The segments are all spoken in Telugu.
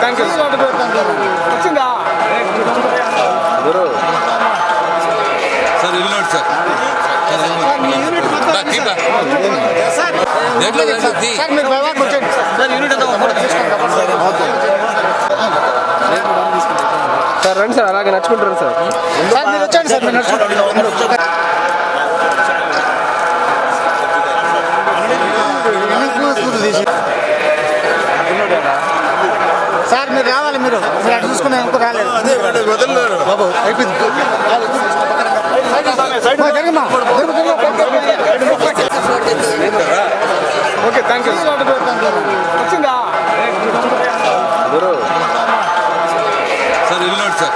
థ్యాంక్ యూ వచ్చిందా సార్ ఇల్లు సార్ సార్ రండి సార్ అలాగే నడుచుకుంటారు సార్ మీరు వచ్చండి సార్ మీరు నడుచుకుంటారు సార్ మీరు రావాలి మీరు అటు చూసుకునే ఇంకో రాలేదు బాబు అయిపోయింది ఓకే థ్యాంక్ యూ వచ్చిందా సార్ ఇల్లు సార్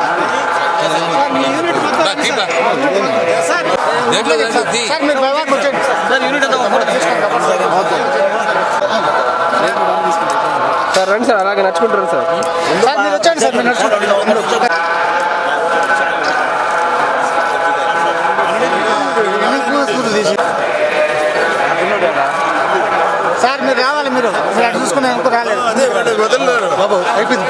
సార్ మీరు బాబాకి వచ్చండి సార్ రండి సార్ అలాగే నడుచుకుంటారు సార్ మీరు వచ్చండి సార్ మీరు నడుచుకుంటారు సార్ మీరు రావాలి మీరు అటు చూసుకునే ఇంకో రాలేదు బాబు అయిపోయింది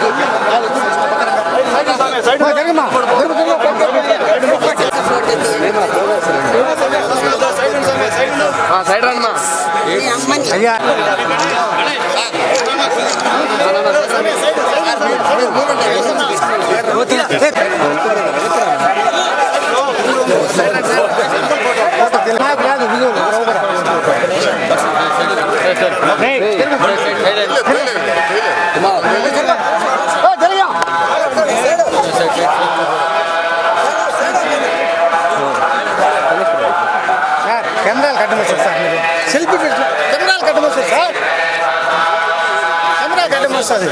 సైడ్ రండి అయ్యా కెమెరాలు కట్టమొస్తారు సార్ మీరు సెల్ఫీ కెమెరాలు కట్టమొస్తారు సార్ కెమెరా కట్టమొస్తుంది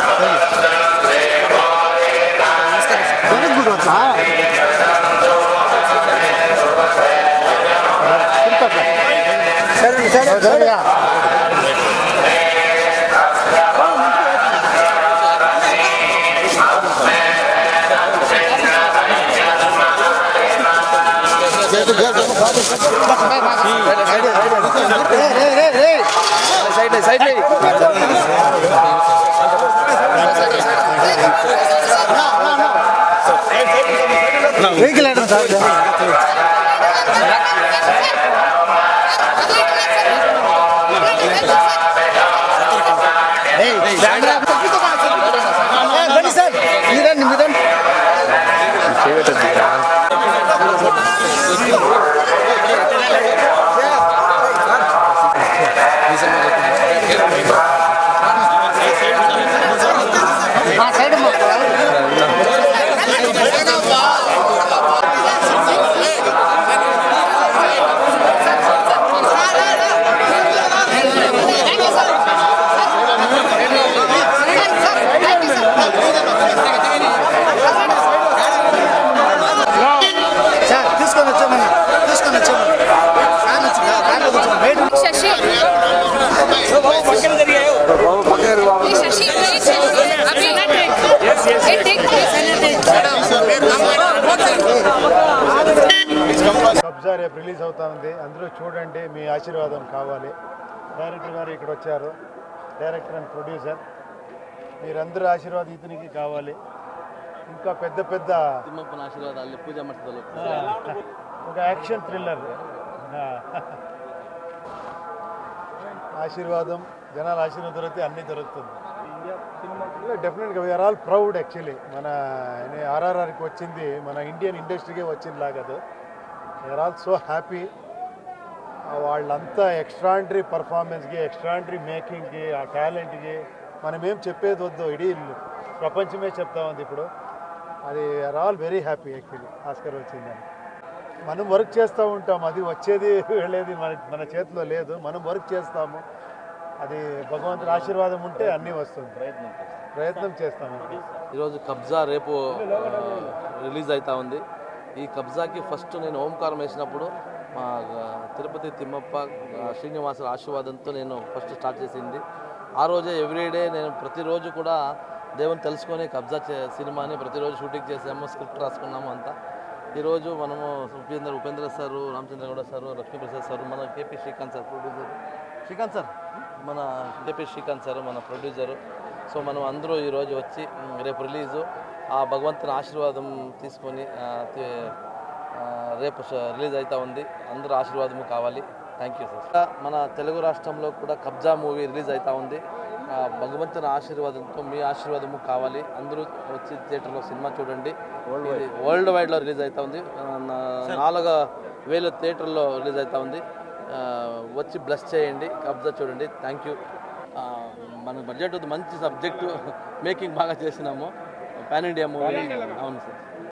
సరే సరే వెహికల్ ఐటమ్ సార్ బండి సార్ మీరండి మీరండి కబ్జా రేపు రిలీజ్ అవుతా ఉంది. అందరూ చూడండి, మీ ఆశీర్వాదం కావాలి. డైరెక్టర్ గారు ఇక్కడ వచ్చారు, డైరెక్టర్ అండ్ ప్రొడ్యూసర్. మీరందరూ ఆశీర్వాదం ఇతనికి కావాలి. ఇంకా పెద్ద పెద్ద ఒక యాక్షన్ థ్రిల్లర్ ఆశీర్వాదం, జనాల ఆశీర్వాదం దొరికితే అన్నీ దొరుకుతుంది. డెఫినెట్గా వీఆర్ ఆల్ ప్రౌడ్. యాక్చువల్లీ మన ఆర్ఆర్ఆర్కి వచ్చింది మన ఇండియన్ ఇండస్ట్రీకే వచ్చిందిలా కాదు. We are all so happy. వాళ్ళంతా ఎక్స్ట్రాండరీ పర్ఫార్మెన్స్కి, ఎక్స్ట్రాండరీ మేకింగ్కి, ఆ టాలెంట్కి మనం ఏం చెప్పేది వద్దు, ఇడీ ప్రపంచమే చెప్తా ఉంది ఇప్పుడు. అది we are all very happy actually Oscar వచ్చిందని. మనం వర్క్ చేస్తూ ఉంటాం, అది వచ్చేది వెళ్ళేది మన చేతిలో లేదు. మనం వర్క్ చేస్తాము, అది భగవంతుడి ఆశీర్వాదం ఉంటే అన్నీ వస్తుంది. ప్రయత్నం చేస్తాము. ఈరోజు కబ్జా రేపు రిలీజ్ అవుతా ఉంది. ఈ కబ్జాకి ఫస్ట్ నేను ఓంకారం వేసినప్పుడు మా తిరుపతి తిమ్మప్ప శ్రీనివాసుల ఆశీర్వాదంతో నేను ఫస్ట్ స్టార్ట్ చేసింది. ఆ రోజే ఎవ్రీడే నేను ప్రతిరోజు కూడా దేవుని తెలుసుకొని కబ్జా సినిమాని ప్రతిరోజు షూటింగ్ చేసాము, స్క్రిప్ట్ రాసుకున్నాము అంతా. ఈరోజు మనము Upendra sir, Ramachandragowda sir, Lakshmiprasad sir, మన KP Srikanth sir producer, Srikanth sir మన కేపీ శ్రీకాంత్ సారు మన ప్రొడ్యూసరు, సో మనం అందరూ ఈరోజు వచ్చి రేపు రిలీజు ఆ భగవంతుని ఆశీర్వాదం తీసుకొని రేపు రిలీజ్ అవుతా ఉంది. అందరూ ఆశీర్వాదము కావాలి. Thank you sir. మన తెలుగు రాష్ట్రంలో కూడా కబ్జా మూవీ రిలీజ్ అవుతా ఉంది. భగవంతుని ఆశీర్వాదంతో మీ ఆశీర్వాదము కావాలి. అందరూ వచ్చి థియేటర్లో సినిమా చూడండి. వరల్డ్ వైడ్లో రిలీజ్ అవుతా ఉంది. 4,000 థియేటర్లో రిలీజ్ అవుతా ఉంది. వచ్చి బ్లెస్ చేయండి. కబ్జా చూడండి. Thank you. మన బడ్జెట్ మంచి సబ్జెక్టు మేకింగ్ బాగా చేసినాము. Pan India movie. అవును సార్.